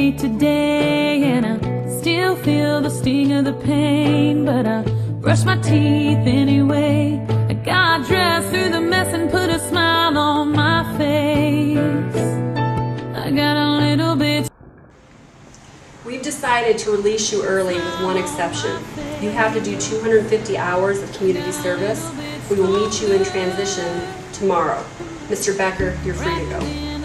late today, and I still feel the sting of the pain, but I brush my teeth anyway. I got dressed through the mess and put a smile on my face. I got a little bit. We've decided to release you early with one exception. You have to do 250 hours of community service. We will meet you in transition tomorrow. Mr. Becker, you're free to go.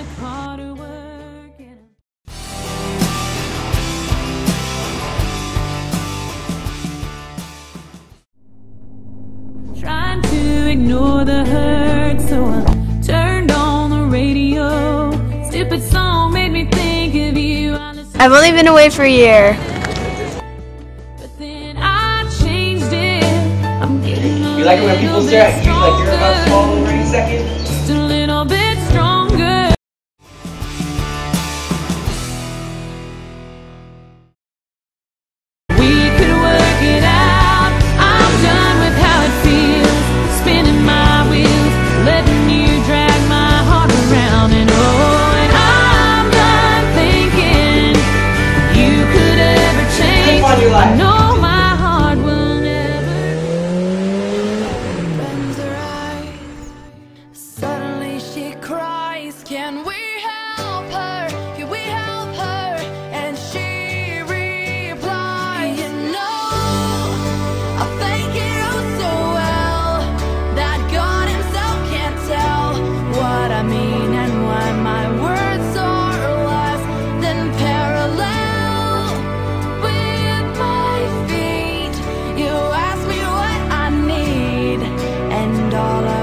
Trying to ignore the hurt, so I turned on the radio. Stupid song made me think of you. I've only been away for a year. But then I changed it. I'm getting You like it when people stare at you like you're about to fall over any second? just a little bit stronger. We could work it out. I'm done with how it feels, spinning my wheels, letting you drag my heart around. And oh, and I'm done thinking you could ever change. on your life. No, my heart will never. Opens her eyes. Suddenly she cries. Can we help her? Can we help her? And she replies, you know, I thank you so well that God himself can't tell what I mean and why my words are less than parallel with my feet. You ask me what I need, and all I